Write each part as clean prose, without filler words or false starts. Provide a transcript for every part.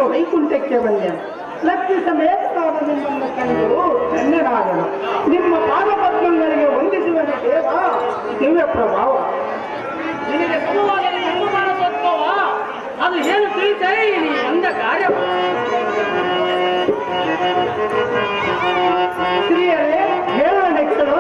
ವೈಕುಂಠಕ್ಕೆ ಬಂದೆನು. ಲಕ್ಷ್ಮಿ ಸಮೇತನಾದ ನಿಮ್ಮನ್ನು ಕಂಡು ಧನ್ಯನಾದನು. ನಿಮ್ಮ ಪಾದಪದ್ಮಗಳಿಗೆ ವಂದಿಸುವನು ದೇವ, ದಿವ್ಯ ಪ್ರಭಾವ. ನಿನಗೆ ಸಮವಾಗಿ ಹೆಣ್ಣುಮಾನ ತತ್ವವ ಅದು ಏನು ತಿಳಿಸೈ ನೀ ಅಂದ ಕಾರ್ಯ. ಸ್ತ್ರೀಯರೇ ಹೇಳುವ ನೆಕ್ಕಳು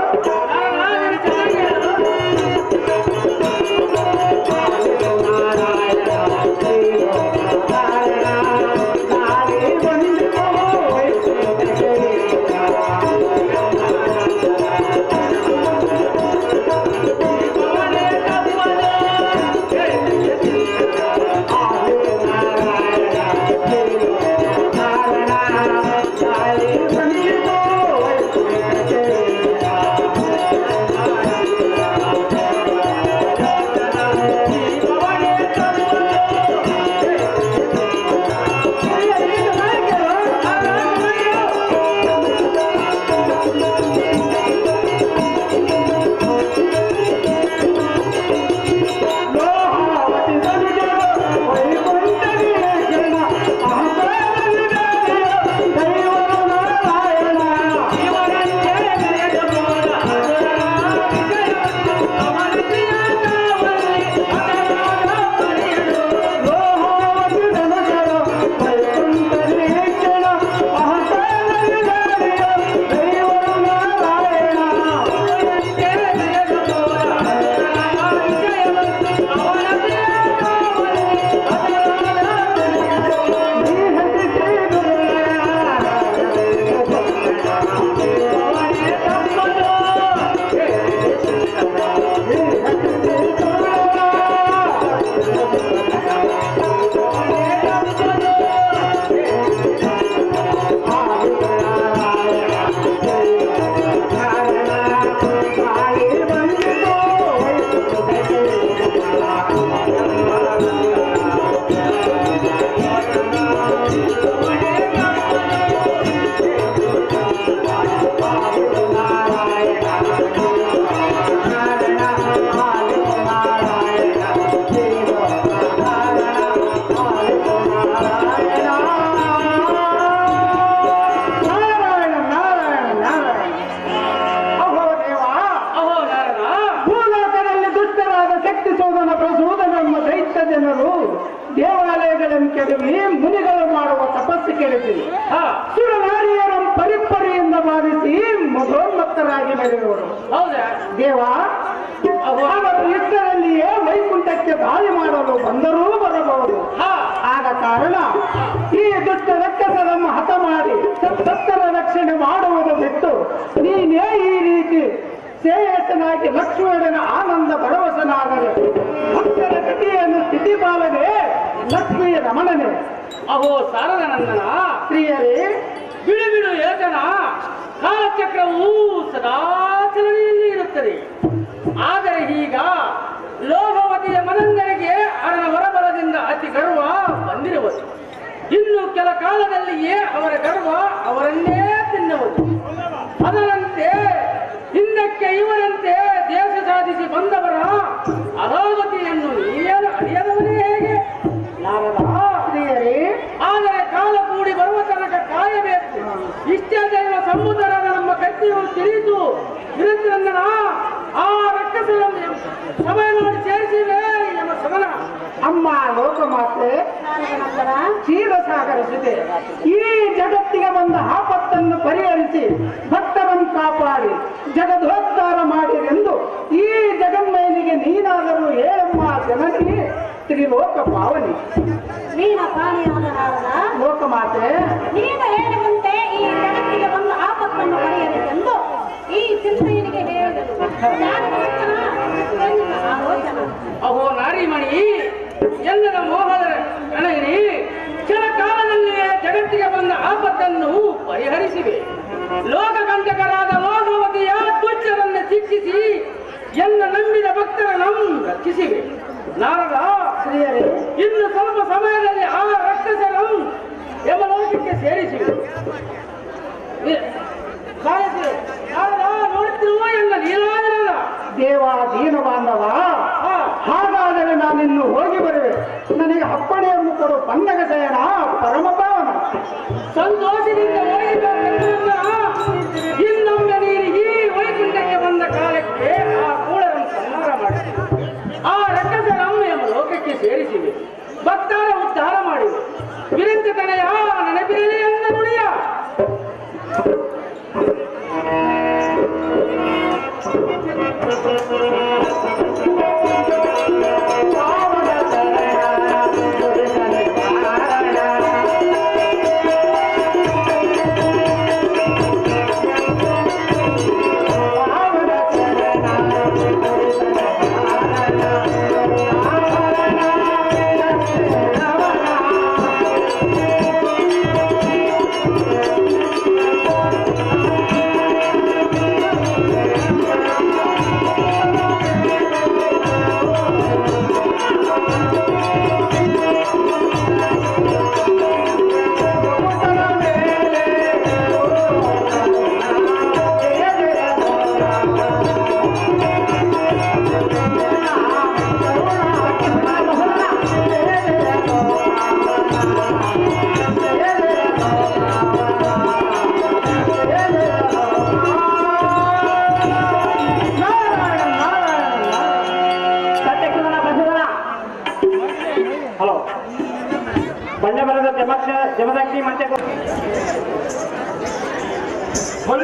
ದೇವಾಲಯಗಳನ್ನು ಕೆಡವಿ ಮುನಿಗಳು ಮಾಡುವ ತಪಸ್ಸು ಕೆಡವಿ ಸುರನಾರಿಯರನ್ನು ಪರಿಪರಿಯಿಂದ ಬಾಧಿಸಿ ಮಧೋನ್ಮತ್ತರಾಗಿ ಬೆಳೆಯುವರು. ಹೌದಾ ದೇವ, ಅವರು ಯುದ್ಧದಲ್ಲಿಯೇ ವೈಕುಂಠಕ್ಕೆ ದಾಳಿ ಮಾಡಲು ಬಂದರೂ ಬರಬಹುದು. ಆದ ಕಾರಣ ಈ ದುಷ್ಟ ರಕ್ಕಸರನ್ನು ಹತ ಮಾಡಿ ಸತ್ತರ ರಕ್ಷಣೆ ಮಾಡುವುದು ಬಿಟ್ಟು ನೀನೇ ಈ ರೀತಿ ಶ್ರೇಯಸ್ಸನಾಗಿ ಲಕ್ಷ್ಮಣನ ಆನಂದ ಭರವಸನಾದರೆ ಭಕ್ತರ ಗತಿಯನ್ನು ಸ್ಥಿತಿ ಬಾಳದೆ ಲಕ್ಷ್ಮೀ ರಮಣನೆ. ಅಹೋ ಸಾರದ ನಂದನ, ಸ್ತ್ರೀಯರೇ ಬಿಡು ಬಿಡು ಯೋಚನ. ಕಾಲಚಕ್ರವು ಸದಾ ಚಲನೆಯಲ್ಲಿ ಇರುತ್ತದೆ. ಆದರೆ ಈಗ ಲೋಹವತಿಯ ಮನಂದರಿಗೆ ಅವರ ಹೊರಬಲದಿಂದ ಅತಿ ಗರ್ವ ಬಂದಿರುವುದು. ಇನ್ನು ಕೆಲ ಕಾಲದಲ್ಲಿಯೇ ಅವರ ಗರ್ವ ಅವರನ್ನೇ ತಿನ್ನುವುದು. ಅದರಂತೆ ಹಿಂದಕ್ಕೆ ಇವರಂತೆ ದೇಶ ಸಾಧಿಸಿ ಬಂದವರ ಅಧೋಗತಿಯನ್ನು ನೀವೇನು ಅಡಿಯದವನೇ ಹೇಗೆ? ನಾರದ ಸ್ತ್ರೀಯರೇ, ಆದರೆ ಕಾಲ ಕೂಡಿ ಬರುವ ತನಕ ಕಾಯಬೇಕು. ಇಷ್ಟೇ ದೈವ ಸಮುದ್ರದ ನಮ್ಮ ಕತ್ತಿಯು ತಿಳಿದು ವಿರುದ್ಧನ ಆ ರಕ್ಕಸರ ಸಮಯ ನೋಡಿ ಸೇರಿಸಿವೆ ನಮ್ಮ ಸದನ. ಅಮ್ಮ ಲೋಕಮಾತೆ ಕ್ಷೀರಸಾಗರ ಸುತೆ ಈ ಜಗತ್ತಿಗೆ ಬಂದ ಆಪತ್ತನ್ನು ಪರಿಹರಿಸಿ ಭಕ್ತರನ್ನು ಕಾಪಾಡಿ ಜಗದೋದ್ಧಾರ ಮಾಡಿರೆಂದು ಈ ಜಗನ್ಮಯನಿಗೆ ನೀನಾದರೂ ಹೇಳಮ್ಮ ಜನನಿ ತ್ರಿಲೋಕ ಪಾವನಿ. ಲೋಕಮಾತೆ, ನೀನು ಹೇಳುವಂತೆ ಈ ಜಗತ್ತಿಗೆ ಬಂದ ಆಪತ್ತನ್ನು ಪರಿಹರಿಸೆಂದು ಈ ಚಿಂತೆಯನಿಗೆ ಹೇಳಿದರು. ಅಹೋ ನಾರಿಮಣಿ, ಎಲ್ಲರ ಮೋಹದ ಕಣಗಿರಿ ಕೆಲ ಕಾಲದಲ್ಲಿಯೇ ಜಗತ್ತಿಗೆ ಬಂದ ಆಪತ್ತನ್ನು ಪರಿಹರಿಸಿವೆ. ಲೋಕಕಂಟಕರಾದ ಲೋಕವತಿಯ ತುಚ್ಛರನ್ನು ಶಿಕ್ಷಿಸಿ ಎಲ್ಲ ನಂಬಿದ ಭಕ್ತರನ್ನು ರಕ್ಷಿಸಿವೆ. ನಾರದ ಸ್ತ್ರೀಯರೇ, ಇನ್ನು ಸ್ವಲ್ಪ ಸಮಯದಲ್ಲಿ ಆ ರಕ್ಷಸರು ಯಮಲೋಕಕ್ಕೆ ಸೇರಿಸಿವೆ. ನೋಡುತ್ತಿರುವ ಎಲ್ಲ ನೀರಾಜನಲ್ಲ ದೇವ ದೀನ ಬಾಂಧವ, ಹಾಗಾದರೆ ನಾನಿನ್ನು ಹೋಗಿ ಬರುವೆ. ನನಗೆ ಅಪ್ಪಣೆಯನ್ನು ಕೊಡು ಪನ್ನಗ ಶಯನ ಪರಮ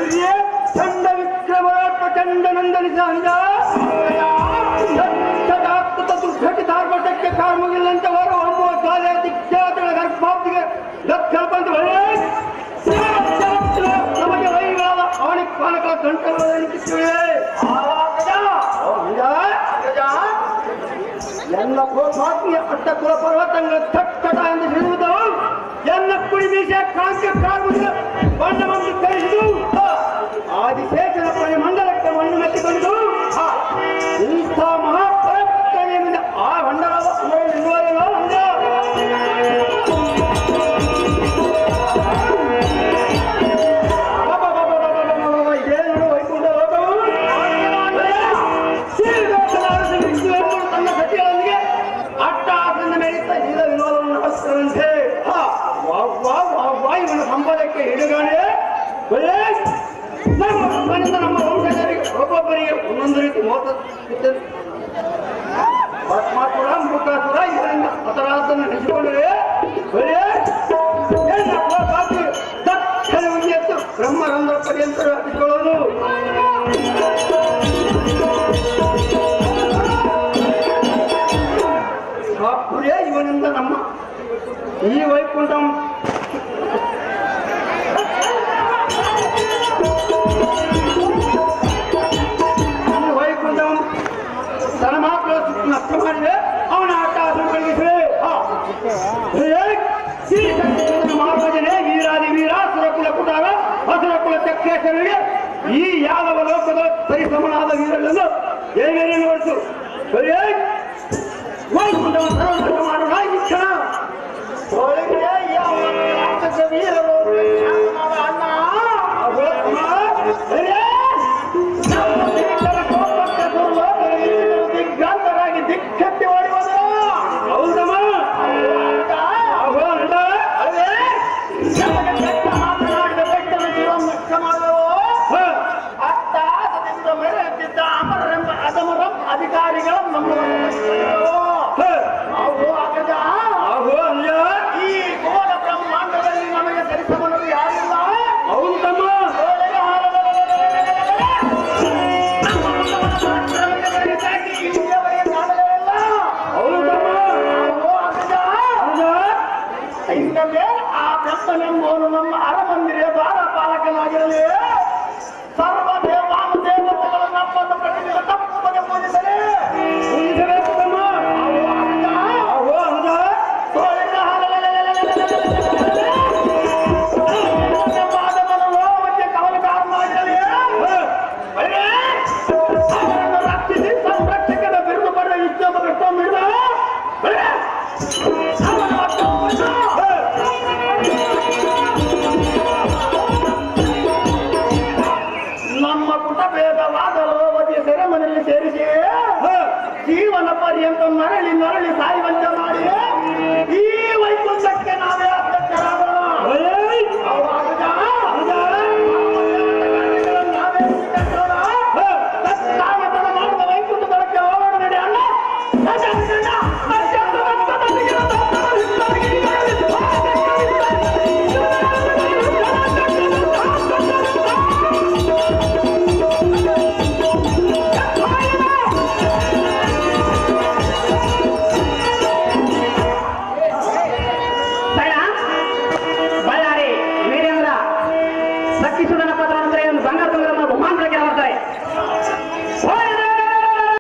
ಚಂಡ ವಿಕ್ರಮ ಪ್ರಚಂಡ ನಂದನಿಸ ದುರ್ಘಟಿತಾರ್ಭಟಕ್ಕೆ ಕಾರ್ಮಗಿಲ್ಲಂತವರು ಅಂಬುವ ಶಾಲೆಯ ದಿಕ್ಷಾತಗಳ ಗರ್ಭಾಪ್ತಿಗೆ ದಕ್ಷಲ್ಪಂತ ನಮಗೆ ವೈಗಳಾದ ಆಣಿಪಾನಗಳ ಗಂಟಲುತ್ತಿವೆ ಎಲ್ಲ ಕೋಪಾತ್ಮಿಯ ಅಟ್ಟ ಕುಲ ಪರ್ವತಗಳ ತಟ್ಟಟ ಎಂದು ಹಿಡಿಯುವುದು ಎಲ್ಲ ಕುಡಿ ಮೀಸೆ ಕಾಂತಿ ಕಾಡುವುದು ಬಣ್ಣವನ್ನು ಕರೆಸಿದು ಆದಿಶೇಷನ ಪರಿಮಂಡಲಕ್ಕೆ ಮಣ್ಣು ಮೆತ್ತಿಕೊಂಡು ಇಂಥ ಮಹಾಪರಕ್ರಮೆಯಿಂದ ಆ ಭಂಡಾರದ ಇರುವರೇನೋ ಅಂದ ಇದೇನು ವೈಕುಂಠ ಲೋಕವು ತನ್ನ ಸತಿಗಳೊಂದಿಗೆ ಅಟ್ಟಾಸನ ಮೇಲಿದ್ದ ಜೀವ ವಿನೋದವನ್ನು ಅವಸರಂತೆ ಇವನ ಸಂಬಳಕ್ಕೆ ಹಿಡುಗಾಣೆ ನಮ್ಮ ವಂಶಜರಿಗೆ ಒಬ್ಬೊಬ್ಬರಿಗೆ ಒಂದೊಂದು ರೀತಿ ಮೋಸ ಪರಮಾತ್ಮರ ಮೃಗಾಸುರ ಇವರಿಂದ ಹತರಾದನ್ನು ನೆನೆಸಿಕೊಂಡರೆ ದಕ್ಷಿಣ ಎತ್ತು ಬ್ರಹ್ಮರಂಧ್ರ ಪರ್ಯಂತ ಹಚ್ಚಿಕೊಳ್ಳೋದು ಅಪ್ಪುರೇ ಇವನಿಂದ ನಮ್ಮ ಈ ವೈಕುಂಠ ತನ್ನ ಮಾತ್ರ ನಷ್ಟ ಮಾಡಿದೆ ಅವನ ಆಟ ಬೆಳಗಿಸಿದೆ ಮಹಾರಾಜನೇ ವೀರಾದಿ ವೀರ ಸುರಕುಲ ಕುಟಾರ ಹಸುರಕುಲ ಚಕ್ರೇಶ್ವರಿಗೆ ಈ ಯಾದವ ಲೋಕದ ಪರಿಸಮನಾದ ವೀರಗಳನ್ನು ಏನೇನು ನೋಡಿತು ವೈಕುಂಠವನ್ನು ಸರ್ವನಾಶ ಮಾಡೋಣ ಈ ಕ್ಷಣ ವೀರರು ಅಣ್ಣ ದಿಗ್ಗಂತರಾಗಿ ದಿಕ್ಕತ್ತಿ ಓಡಿವನು ಹೌದಮ್ಮ ಮಾತನಾಡಿದ ಬೆಟ್ಟದ ಜೀವ ನಷ್ಟ ಮಾಡುವೋ ಅಟ್ಟಾಸದಿಂದ ಮೆರೆಯುತ್ತಿದ್ದ ಅಮರರೆಂಬ ಅಧಮರಂ ಅಧಿಕಾರಿಗಳ ಈ ಘೋರ ಬ್ರಹ್ಮಾಂಡದಲ್ಲಿ ನಮಗೆ ಸರಿಸಮನರು ಯಾರಿಲ್ಲ ಹೌದಮ್ಮ ಇನ್ನೊಮ್ಮೆ ಆ ಬ್ರಹ್ಮನೆಂಬುವನು ನಮ್ಮ ಅರಮಂದಿರ ದ್ವಾರಪಾಲಕನಾಗಿರಲಿ ಸರ್ವ ದೇವಾನುದೇವತೆಗಳು ನಮ್ಮನ್ನು ಪ್ರತಿದಿನ ತಪ್ಪದೆ ಪೂಜಿಸಲಿ ಕವಲಕಾರನಾಗಿರಲಿ ಅವರನ್ನು ರಕ್ಷಿಸಿ ಸಂರಕ್ಷಕರ ಬಿರುದು ಪಡೆದ ಇಷ್ಟೊಬ್ಬ ಬಿಡಿದ ನಮ್ಮ ಪುಟಭೇದವಾದ ಲೋವತಿಯ ಸೆರೆಮನೆಯಲ್ಲಿ ಸೇರಿಸಿ ಜೀವನ ಪರ್ಯಂತ ನರಳಿ ಸಾಯುವಂತೆ ಮಾಡಿ ಈ